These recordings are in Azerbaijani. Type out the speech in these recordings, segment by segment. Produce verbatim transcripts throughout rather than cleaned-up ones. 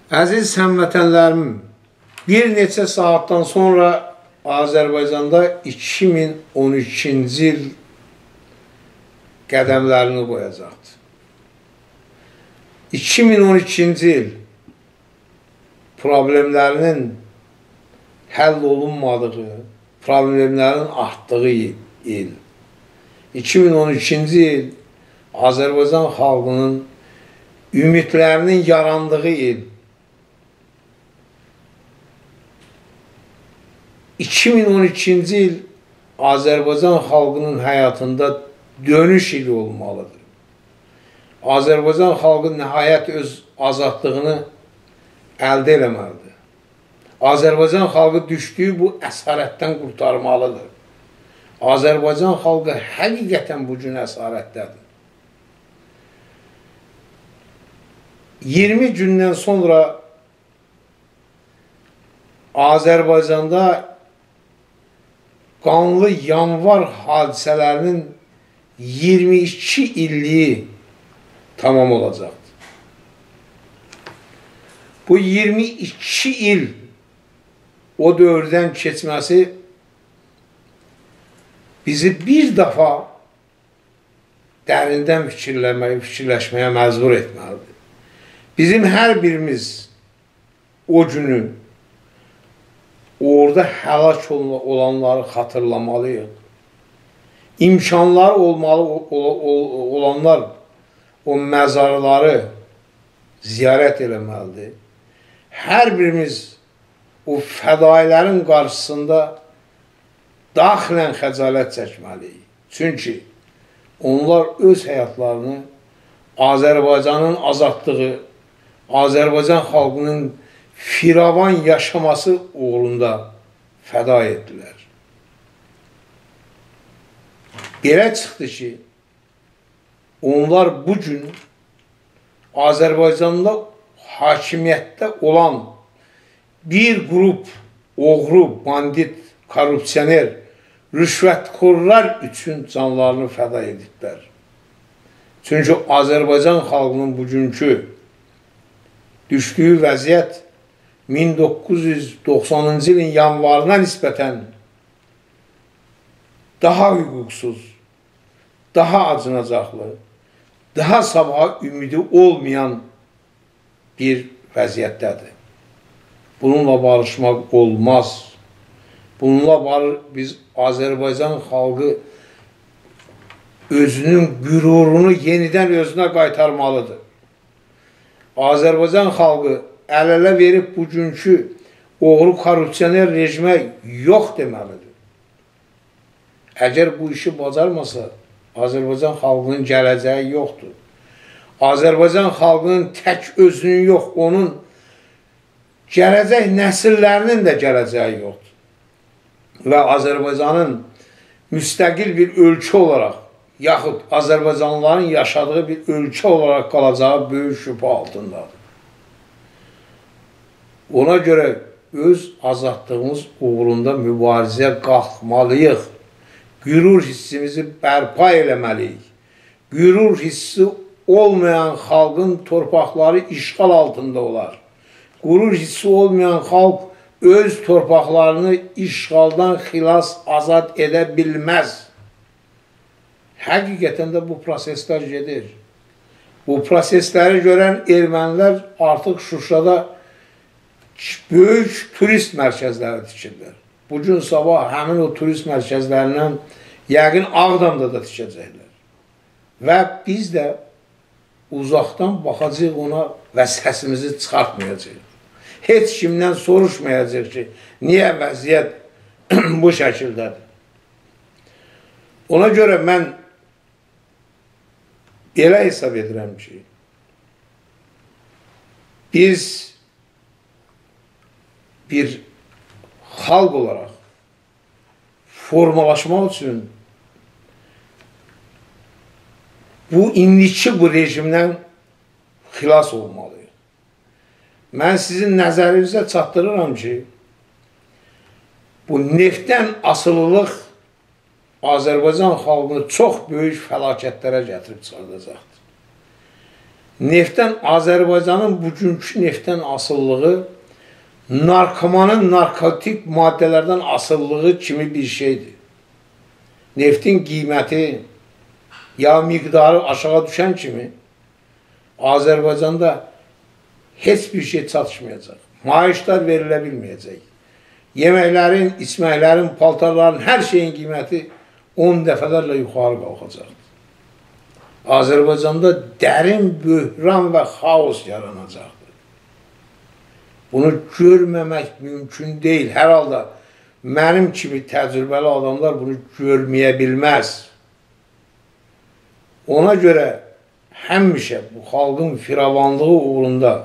Əziz həmvətənlərim, bir neçə saatdan sonra Azərbaycanda iki min on ikinci il qədəmlərini qoyacaqdır. iki min on ikinci il problemlərinin həll olunmadığı, problemlərin artdığı il. iki min on ikinci il Azərbaycan xalqının ümidlərinin yarandığı il. iki min on ikinci il Azərbaycan xalqının həyatında dönüş ili olmalıdır. Azərbaycan xalqı nəhayət öz azadlığını əldə eləməlidir. Azərbaycan xalqı düşdüyü bu əsarətdən qurtarmalıdır. Azərbaycan xalqı həqiqətən bu gün əsarətdədir. iyirmi gündən sonra Azərbaycanda qanlı yanvar hadisələrinin iyirmi iki illiyi tamam olacaqdır. Bu iyirmi iki il o dövrdən keçməsi bizi bir dəfa dərindən fikirləməyə, fikirləşməyə məcbur etməlidir. Bizim hər birimiz o günü orada həlak olanları xatırlamalıyıq. İmkanlar olmalı olanlar o məzarları ziyarət eləməlidir. Hər birimiz o fədailərin qarşısında daxilən xəcalət çəkməliyik. Çünki onlar öz həyatlarını Azərbaycanın azadlığı, Azərbaycan xalqının firavan yaşaması uğrunda fəda etdilər. Belə çıxdı ki, onlar bugün Azərbaycanda hakimiyyətdə olan bir qrup oğru, bandit, korrupsioner, rüşvətxorlar üçün canlarını fəda ediblər. Çünki Azərbaycan xalqının bugünkü düşdüyü vəziyyət min doqquz yüz doxsanıncı ilin yanvarına nisbətən daha hüquqsuz, daha acınacaqlı, daha sabaha ümidi olmayan bir vəziyyətdədir. Bununla barışmaq olmaz. Bununla barış, biz Azərbaycan xalqı özünün qürurunu yenidən özünə qaytarmalıdır. Azərbaycan xalqı əl-ələ verib bugünkü oğru korrupsioner rejimə yox deməlidir. Əgər bu işi bacarmasa, Azərbaycan xalqının gələcəyi yoxdur. Azərbaycan xalqının tək özünün yox, onun gələcək nəsillərinin də gələcəyi yoxdur. Və Azərbaycanın müstəqil bir ölkə olaraq, yaxud Azərbaycanlıların yaşadığı bir ölkə olaraq qalacağı böyük şübhə altındadır. Ona görə öz azadlığımız uğrunda mübarizəyə qalxmalıyıq. Qürur hissimizi bərpa eləməliyik. Qürur hissi olmayan xalqın torpaqları işğal altında olar. Qürur hissi olmayan xalq öz torpaqlarını işğaldan xilas azad edə bilməz. Həqiqətən də bu proseslər gedir. Bu prosesləri görən ermənilər artıq Şuşada böyük turist mərkəzləri tikirlər. Bugün sabah həmin o turist mərkəzlərindən yəqin Ağdamda da tikəcəklər. Və biz də uzaqdan baxacaq ona və səsimizi çıxartmayacaq. Heç kimdən soruşmayacaq ki, niyə vəziyyət bu şəkildədir. Ona görə mən belə hesab edirəm ki, biz bir xalq olaraq formalaşmaq üçün bu indiki bu rejimdən xilas olmalıyıq. Mən sizin nəzərinizə çatdırıram ki, bu neftdən asılılıq Azərbaycan xalqını çox böyük fəlakətlərə gətirib çıxardacaqdır. Neftdən, Azərbaycanın bugünkü neftdən asıllığı narkomanın narkotik maddələrdən asıllığı kimi bir şeydir. Neftin qiyməti ya miqdarı aşağı düşən kimi Azərbaycanda heç bir şey çatışmayacaq. Maaşlar verilə bilməyəcək. Yeməklərin, içməklərin, paltarların, hər şeyin qiyməti on dəfələrlə yuxarı qalxacaqdır. Azərbaycanda dərin böhran və xaos yaranacaqdır. Bunu görməmək mümkün deyil. Hər halda mənim kimi təcrübəli adamlar bunu görməyə bilməz. Ona görə həmişə bu xalqın firavanlığı uğrunda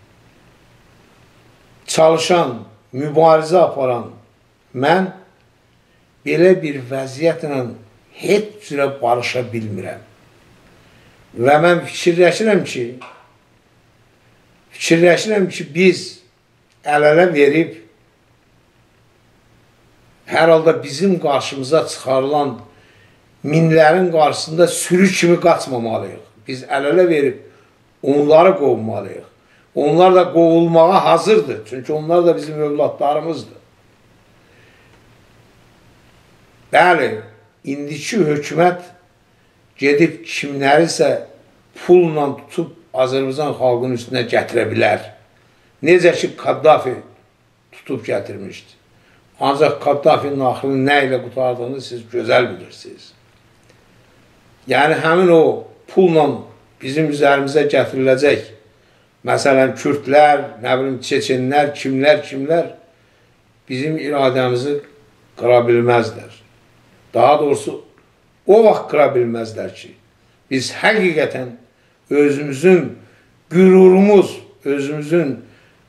çalışan, mübarizə aparan mən belə bir vəziyyətlə heç cürə barışa bilmirəm. Və mən fikirləşirəm ki, fikirləşirəm ki, biz əl-ələ verib, hər halda bizim qarşımıza çıxarılan minlərin qarşısında sürü kimi qaçmamalıyıq. Biz əl-ələ verib onları qovmalıyıq. Onlar da qovulmağa hazırdır. Çünki onlar da bizim övladlarımızdır. Bəli, indiki hökumət gedib kimlərisə pulla tutub Azərbaycan xalqının üstünə gətirə bilər. Necə ki, Kaddafi tutub gətirmişdi. Ancaq Kaddafi naxilini nə ilə qutardığını siz gözəl bilirsiniz. Yəni, həmin o pulla bizim üzərimizə gətiriləcək, məsələn, Kürdlər, nə bilim, Çeçenlər, kimlər, kimlər bizim iradəmizi qıra bilməzlər. Daha doğrusu, o vaxt qıra bilməzlər ki, biz həqiqətən özümüzün qürurumuz, özümüzün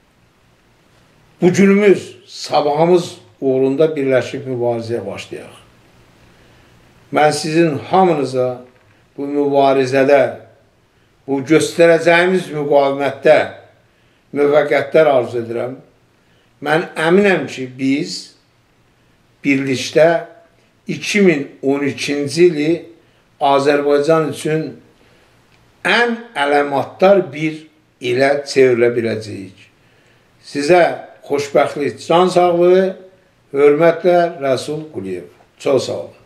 bugünümüz, sabahımız uğrunda birləşib mübarizəyə başlayaq. Mən sizin hamınıza bu mübarizədə, bu göstərəcəyimiz müqavimətdə müvəqqətlər arzu edirəm. Mən əminəm ki, biz birlikdə iki min on ikinci ili Azərbaycan üçün ən əlamatdar bir ilə çevrilə biləcəyik. Sizə xoşbəxtlik, can sağlığı, hörmətlə Rəsul Quliyev. Çox sağ olun.